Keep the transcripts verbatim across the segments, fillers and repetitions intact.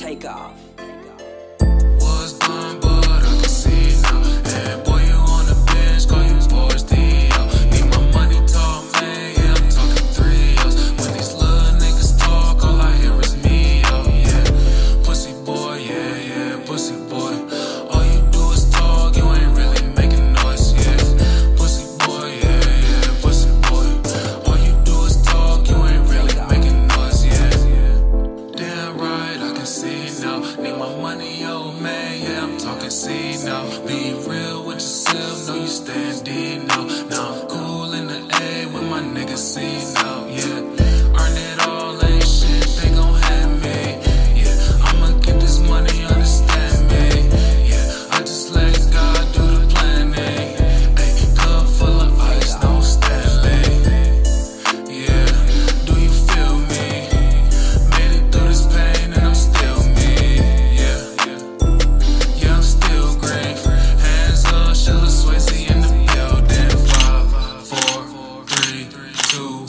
Take off. Was blind, but I can see now. And boy, you on the bench, call you sports D L. Need my money tall, man, yeah, I'm talking three O's. When these little niggas talk, all I hear is me, oh yeah. Pussy boy, yeah, yeah, pussy boy. All you do is talk, you ain't really making noise, yeah. Pussy boy, yeah, yeah, pussy boy. All you do is talk, you ain't really making noise, yeah. Damn right, I can see now. Need my money, oh man, yeah, I'm talking C now. Be real with yourself, know you stand D now. Now I'm cool in the A with my niggas C now, yeah. Earn it all, ain't shit, they gon' have me, yeah. I'ma get this money, understand me, yeah. I just let God do the planning, ayy. Cup full of ice, no Stanley, yeah. Do you feel me? Made it through this pain and I'm still me, yeah. Yeah, I'm still green. Hands up, Sheila Swayze in the building. Five, four, three, two,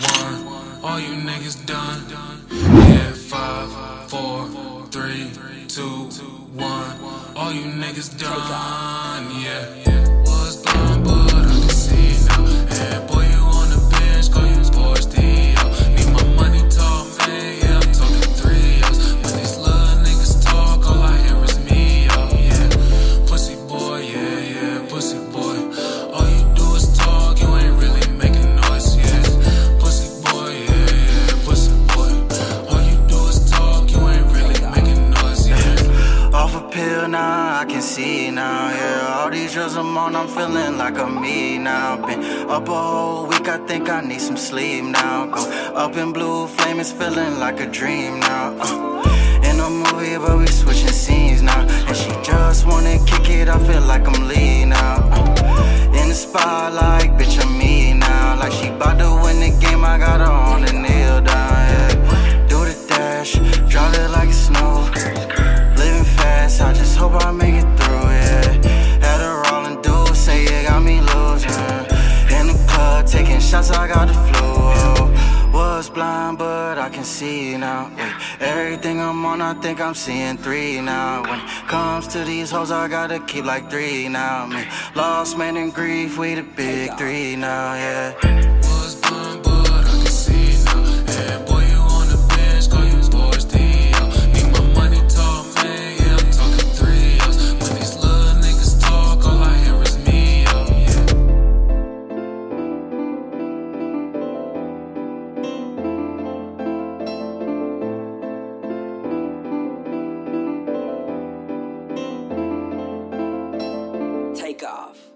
one. All you niggas done. Yeah, five, four, three, two, one. All you niggas done. Yeah. Was blind, but I can see now. And boy, you on the bench, call you sports D L. Need my money tall, man, yeah, I'm talking three O's. When these little niggas talk, all I hear is me, oh yeah. Pussy boy, yeah, yeah, pussy boy. All you do is talk, you ain't really making noise, yeah. Pussy boy, yeah, yeah, pussy boy. All you do is talk, you ain't really making noise, yeah. Off a pill now, I can see now, yeah. All these drugs I'm on, I'm feeling like I'm me now. Been up a whole week, I think I need some sleep now. Go up in blue flame, it's feeling like a dream now. Uh, in a movie, but we switching scenes now. And she just wanna kick it, I feel like I'm lead now. Uh, in the spotlight, bitch, I'm me now. Like she bout to win the game, I got her on the kneel down, yeah. Do the dash, drop it like it's snow. Living fast, I just hope I make it through, yeah. Had her all and do, say it got me losing. In the club, taking shots, I got the flu, oh. Was blind, but I can see now, yeah. Everything I'm on, I think I'm seeing three now. When it comes to these hoes, I gotta keep like three now, man. Lost man and grief, we the big three now, yeah. Was blind, but I can see now. And boy, you on the bench, call you sports D L. Need my money tall, man, yeah, I'm talking three O's. When these little niggas talk, all I hear is me, oh yeah. Take off.